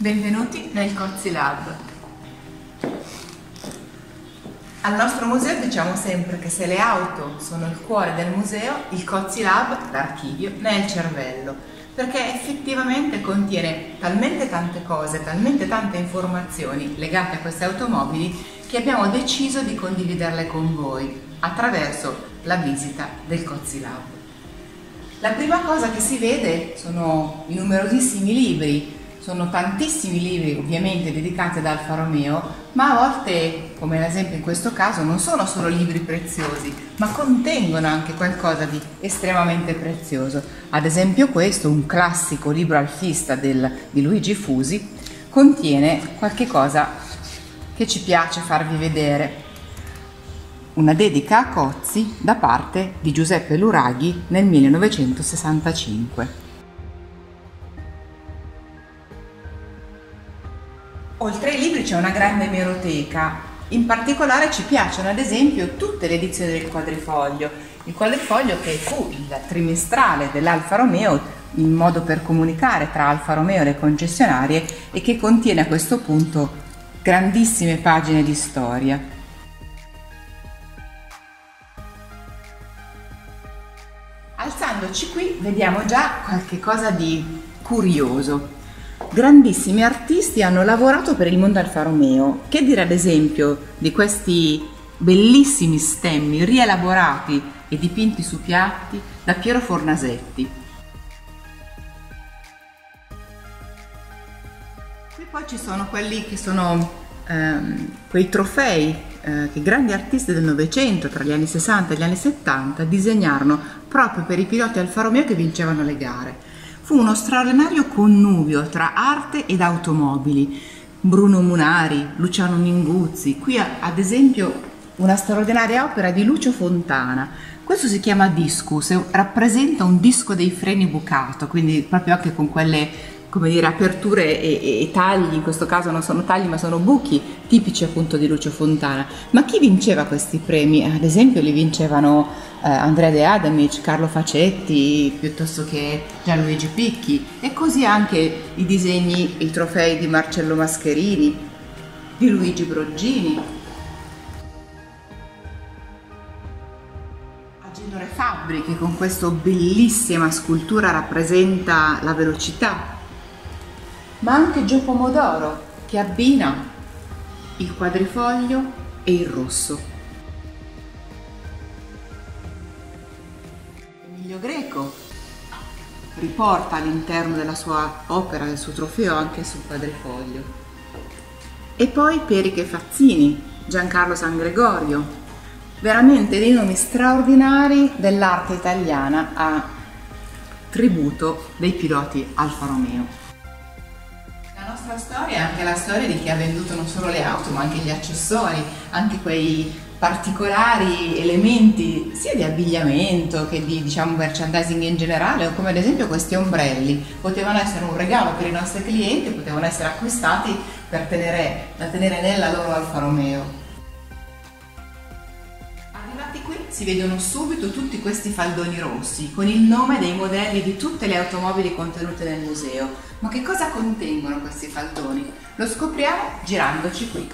Benvenuti nel Cozzi Lab. Al nostro museo diciamo sempre che se le auto sono il cuore del museo, il Cozzi Lab, l'archivio, ne è il cervello, perché effettivamente contiene talmente tante cose, talmente tante informazioni legate a queste automobili che abbiamo deciso di condividerle con voi attraverso la visita del Cozzi Lab. La prima cosa che si vede sono i numerosissimi libri. Sono tantissimi libri ovviamente dedicati ad Alfa Romeo, ma a volte, come ad esempio in questo caso, non sono solo libri preziosi, ma contengono anche qualcosa di estremamente prezioso. Ad esempio questo, un classico libro alfista di Luigi Fusi, contiene qualche cosa che ci piace farvi vedere. Una dedica a Cozzi da parte di Giuseppe Luraghi nel 1965. Oltre ai libri c'è una grande emeroteca, in particolare ci piacciono ad esempio tutte le edizioni del Quadrifoglio, il Quadrifoglio che fu il trimestrale dell'Alfa Romeo in modo per comunicare tra Alfa Romeo e le concessionarie e che contiene a questo punto grandissime pagine di storia. Alzandoci qui vediamo già qualche cosa di curioso. Grandissimi artisti hanno lavorato per il mondo Alfa Romeo. Che dire ad esempio di questi bellissimi stemmi rielaborati e dipinti su piatti da Piero Fornasetti. Qui poi ci sono quelli che sono quei trofei che grandi artisti del Novecento, tra gli anni 60 e gli anni 70, disegnarono proprio per i piloti Alfa Romeo che vincevano le gare. Fu uno straordinario connubio tra arte ed automobili. Bruno Munari, Luciano Minguzzi, qui ad esempio una straordinaria opera di Lucio Fontana. Questo si chiama Discus e rappresenta un disco dei freni bucato, quindi proprio anche con quelle, come dire, aperture e tagli, in questo caso non sono tagli ma sono buchi tipici appunto di Lucio Fontana. Ma chi vinceva questi premi? Ad esempio li vincevano Andrea De Adamic, Carlo Facetti, piuttosto che Gianluigi Picchi, e così anche i disegni, i trofei di Marcello Mascherini, di Luigi Broggini. Agenore Fabbri che con questa bellissima scultura rappresenta la velocità, ma anche Gio Pomodoro che abbina il quadrifoglio e il rosso. Emilio Greco riporta all'interno della sua opera, del suo trofeo, anche sul quadrifoglio. E poi Periche Fazzini, Giancarlo San Gregorio, veramente dei nomi straordinari dell'arte italiana a tributo dei piloti Alfa Romeo. La nostra storia è anche la storia di chi ha venduto non solo le auto ma anche gli accessori, anche quei particolari elementi sia di abbigliamento che di merchandising in generale, o come ad esempio questi ombrelli. Potevano essere un regalo per i nostri clienti, potevano essere acquistati da tenere nella loro Alfa Romeo. Arrivati qui si vedono subito tutti questi faldoni rossi con il nome dei modelli di tutte le automobili contenute nel museo. Ma che cosa contengono questi faldoni? Lo scopriamo girandoci qui.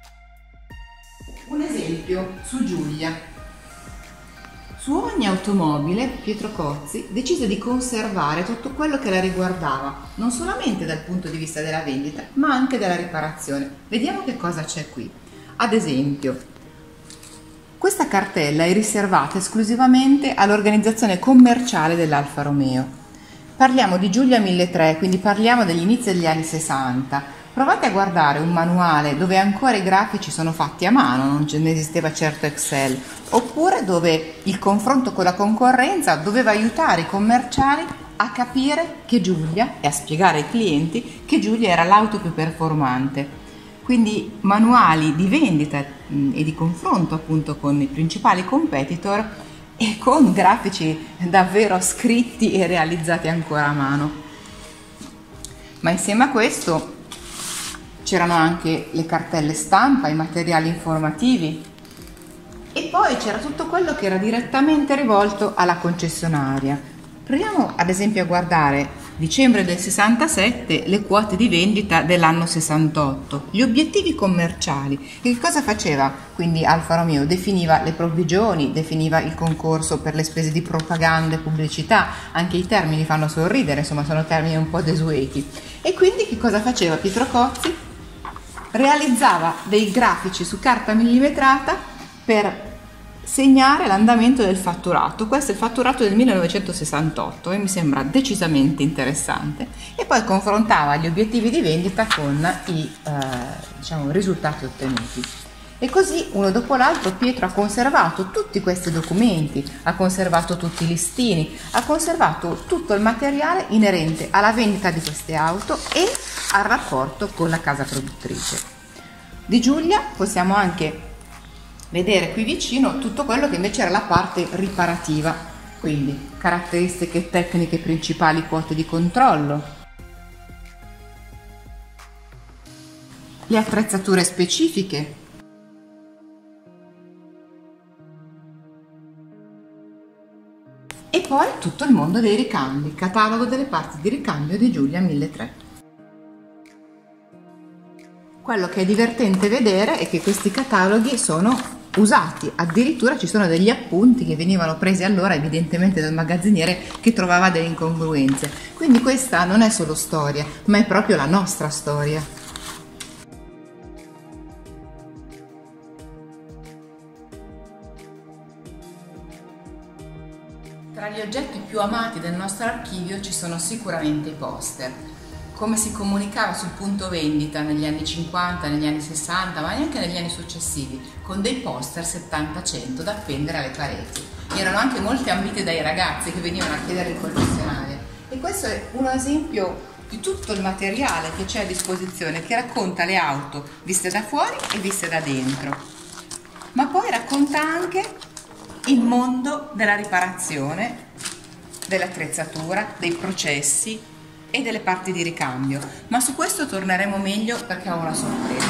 Un esempio su Giulia. Su ogni automobile Pietro Cozzi decise di conservare tutto quello che la riguardava, non solamente dal punto di vista della vendita, ma anche della riparazione. Vediamo che cosa c'è qui. Ad esempio, questa cartella è riservata esclusivamente all'organizzazione commerciale dell'Alfa Romeo. Parliamo di Giulia 1300, quindi parliamo degli inizi degli anni 60. Provate a guardare un manuale dove ancora i grafici sono fatti a mano, non ne esisteva certo Excel, oppure dove il confronto con la concorrenza doveva aiutare i commerciali a capire che Giulia e a spiegare ai clienti che Giulia era l'auto più performante. Quindi manuali di vendita e di confronto appunto con i principali competitor e con grafici davvero scritti e realizzati ancora a mano. Ma insieme a questo c'erano anche le cartelle stampa, i materiali informativi e poi c'era tutto quello che era direttamente rivolto alla concessionaria. Proviamo ad esempio a guardare dicembre del 67 le quote di vendita dell'anno 68, gli obiettivi commerciali. E che cosa faceva? Quindi Alfa Romeo definiva le provvigioni, definiva il concorso per le spese di propaganda e pubblicità, anche i termini fanno sorridere, insomma sono termini un po' desueti. E quindi che cosa faceva Pietro Cozzi? Realizzava dei grafici su carta millimetrata per segnare l'andamento del fatturato. Questo è il fatturato del 1968 e mi sembra decisamente interessante, e poi confrontava gli obiettivi di vendita con i risultati ottenuti. E così uno dopo l'altro Pietro ha conservato tutti questi documenti, ha conservato tutti i listini, ha conservato tutto il materiale inerente alla vendita di queste auto e al rapporto con la casa produttrice. Di Giulia possiamo anche vedere qui vicino tutto quello che invece era la parte riparativa, quindi caratteristiche tecniche principali, quote di controllo, le attrezzature specifiche, e poi tutto il mondo dei ricambi, catalogo delle parti di ricambio di Giulia 1300. Quello che è divertente vedere è che questi cataloghi sono usati, addirittura ci sono degli appunti che venivano presi allora evidentemente dal magazziniere che trovava delle incongruenze. Quindi questa non è solo storia, ma è proprio la nostra storia. Tra gli oggetti più amati del nostro archivio ci sono sicuramente i poster. Come si comunicava sul punto vendita negli anni 50, negli anni 60, ma neanche negli anni successivi, con dei poster 70-100 da appendere alle pareti. Erano anche molti ambiti dai ragazzi che venivano a chiedere il concessionario. E questo è un esempio di tutto il materiale che c'è a disposizione, che racconta le auto viste da fuori e viste da dentro. Ma poi racconta anche il mondo della riparazione, dell'attrezzatura, dei processi e delle parti di ricambio, ma su questo torneremo meglio perché ho una sorpresa.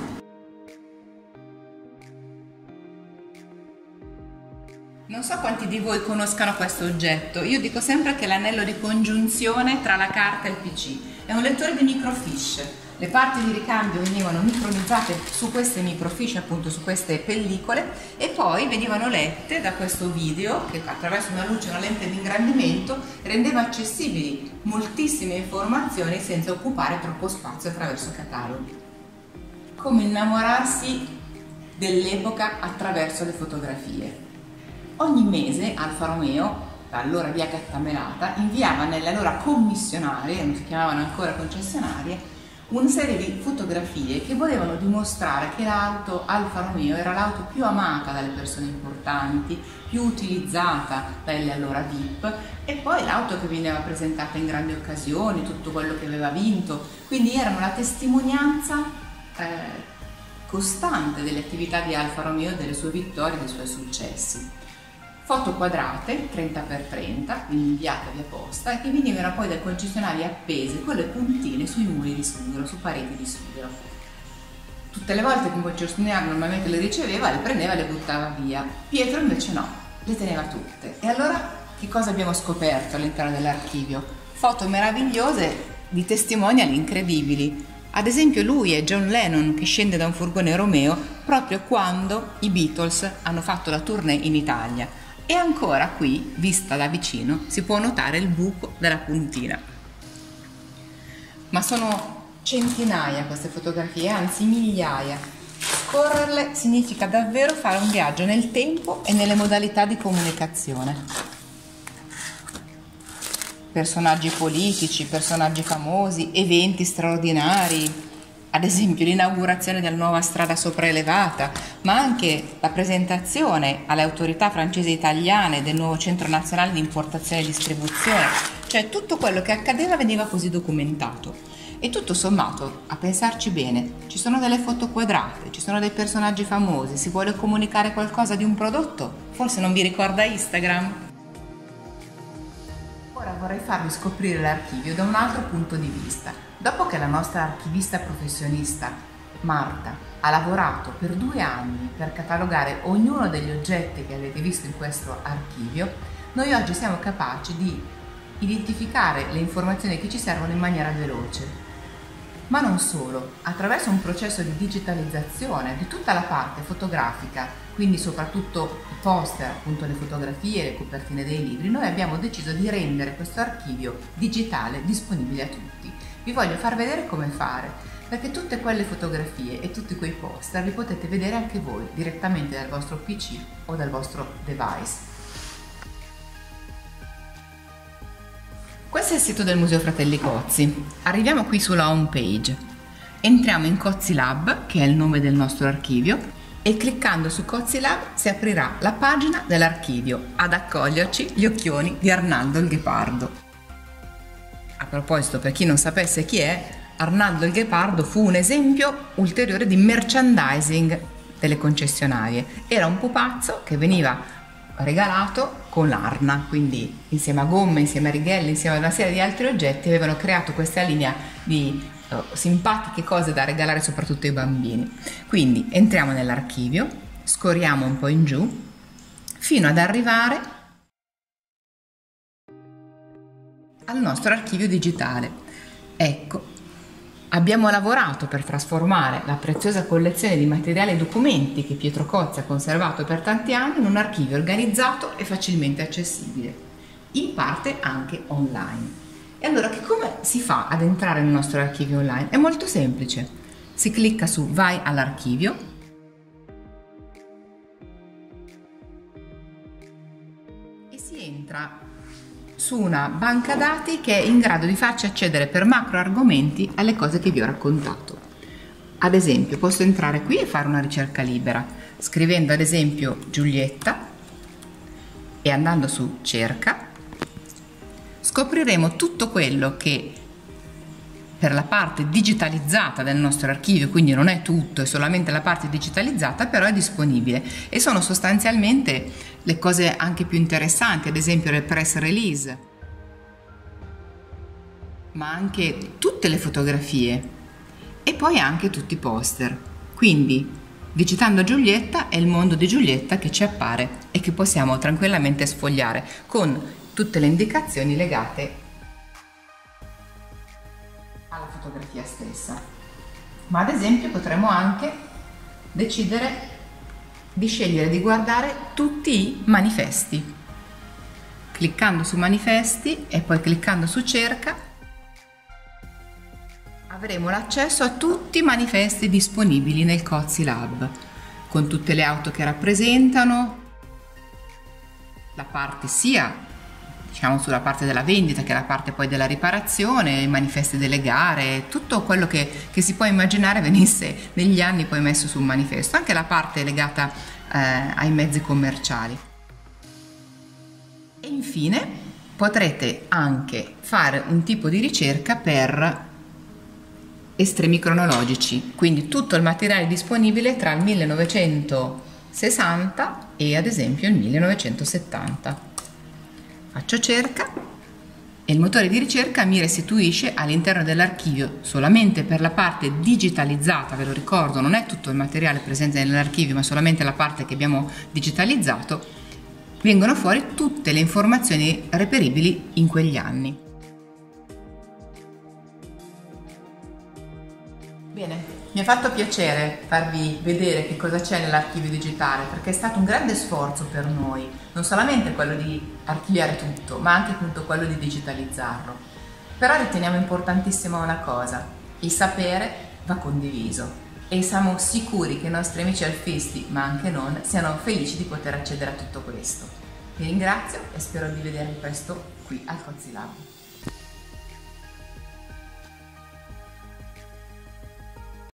Non so quanti di voi conoscano questo oggetto, io dico sempre che è l'anello di congiunzione tra la carta e il PC, è un lettore di microfiche. Le parti di ricambio venivano micronizzate su queste microfiche, appunto su queste pellicole, e poi venivano lette da questo video che attraverso una luce e una lente di ingrandimento rendeva accessibili moltissime informazioni senza occupare troppo spazio attraverso cataloghi. Come innamorarsi dell'epoca attraverso le fotografie. Ogni mese Alfa Romeo, allora via Gattamelata, inviava nelle allora commissionarie, non si chiamavano ancora concessionarie, una serie di fotografie che volevano dimostrare che l'auto Alfa Romeo era l'auto più amata dalle persone importanti, più utilizzata dalle allora VIP, e poi l'auto che veniva presentata in grandi occasioni, tutto quello che aveva vinto, quindi erano la testimonianza costante delle attività di Alfa Romeo, delle sue vittorie, dei suoi successi. Foto quadrate 30x30, quindi inviate via posta, e che venivano poi dai concessionari appese con le puntine sui muri di sughero, su pareti di sughero. Tutte le volte che un concessionario normalmente le riceveva, le prendeva e le buttava via. Pietro invece no, le teneva tutte. E allora che cosa abbiamo scoperto all'interno dell'archivio? Foto meravigliose di testimonial incredibili. Ad esempio lui è John Lennon che scende da un furgone Romeo proprio quando i Beatles hanno fatto la tournée in Italia. E ancora qui, vista da vicino, si può notare il buco della puntina. Ma sono centinaia queste fotografie, anzi migliaia. Scorrerle significa davvero fare un viaggio nel tempo e nelle modalità di comunicazione. Personaggi politici, personaggi famosi, eventi straordinari, ad esempio l'inaugurazione della nuova strada sopraelevata, ma anche la presentazione alle autorità francesi e italiane del nuovo centro nazionale di importazione e distribuzione, cioè tutto quello che accadeva veniva così documentato. E tutto sommato, a pensarci bene, ci sono delle foto quadrate, ci sono dei personaggi famosi, si vuole comunicare qualcosa di un prodotto, forse non vi ricorda Instagram? Ora vorrei farvi scoprire l'archivio da un altro punto di vista. Dopo che la nostra archivista professionista, Marta, ha lavorato per 2 anni per catalogare ognuno degli oggetti che avete visto in questo archivio, noi oggi siamo capaci di identificare le informazioni che ci servono in maniera veloce. Ma non solo, attraverso un processo di digitalizzazione di tutta la parte fotografica, quindi soprattutto i poster, appunto le fotografie, le copertine dei libri, noi abbiamo deciso di rendere questo archivio digitale disponibile a tutti. Vi voglio far vedere come fare, perché tutte quelle fotografie e tutti quei poster li potete vedere anche voi direttamente dal vostro PC o dal vostro device. Questo è il sito del Museo Fratelli Cozzi. Arriviamo qui sulla home page. Entriamo in Cozzi Lab, che è il nome del nostro archivio, e cliccando su Cozzi Lab si aprirà la pagina dell'archivio. Ad accoglierci gli occhioni di Arnaldo il Ghepardo. A proposito, per chi non sapesse chi è, Arnaldo il Ghepardo fu un esempio ulteriore di merchandising delle concessionarie. Era un pupazzo che veniva regalato con l'arna, quindi insieme a gomme, insieme a righelli, insieme a una serie di altri oggetti avevano creato questa linea di simpatiche cose da regalare soprattutto ai bambini. Quindi entriamo nell'archivio, scorriamo un po' in giù fino ad arrivare al nostro archivio digitale. Ecco, abbiamo lavorato per trasformare la preziosa collezione di materiali e documenti che Pietro Cozzi ha conservato per tanti anni in un archivio organizzato e facilmente accessibile, in parte anche online. E allora come si fa ad entrare nel nostro archivio online? È molto semplice. Si clicca su Vai all'archivio e si entra su una banca dati che è in grado di farci accedere per macro argomenti alle cose che vi ho raccontato. Ad esempio, posso entrare qui e fare una ricerca libera, scrivendo ad esempio Giulietta e andando su Cerca, scopriremo tutto quello che per la parte digitalizzata del nostro archivio, quindi non è tutto, è solamente la parte digitalizzata, però è disponibile e sono sostanzialmente le cose anche più interessanti, ad esempio le press release, ma anche tutte le fotografie e poi anche tutti i poster. Quindi digitando Giulietta è il mondo di Giulietta che ci appare e che possiamo tranquillamente sfogliare con tutte le indicazioni legate alla fotografia stessa. Ma ad esempio potremmo anche decidere di scegliere di guardare tutti i manifesti. Cliccando su manifesti e poi cliccando su cerca avremo l'accesso a tutti i manifesti disponibili nel Cozzi Lab, con tutte le auto che rappresentano, la parte sia diciamo sulla parte della vendita che la parte poi della riparazione, i manifesti delle gare, tutto quello che si può immaginare venisse negli anni poi messo su un manifesto, anche la parte legata ai mezzi commerciali. E infine potrete anche fare un tipo di ricerca per estremi cronologici, quindi tutto il materiale disponibile tra il 1960 e ad esempio il 1970. Faccio cerca e il motore di ricerca mi restituisce all'interno dell'archivio solamente per la parte digitalizzata, ve lo ricordo, non è tutto il materiale presente nell'archivio ma solamente la parte che abbiamo digitalizzato, vengono fuori tutte le informazioni reperibili in quegli anni. Bene, mi ha fatto piacere farvi vedere che cosa c'è nell'archivio digitale, perché è stato un grande sforzo per noi, non solamente quello di archiviare tutto, ma anche appunto quello di digitalizzarlo. Però riteniamo importantissima una cosa: il sapere va condiviso e siamo sicuri che i nostri amici alfisti, ma anche non, siano felici di poter accedere a tutto questo. Vi ringrazio e spero di vedervi presto qui al Cozzi Lab.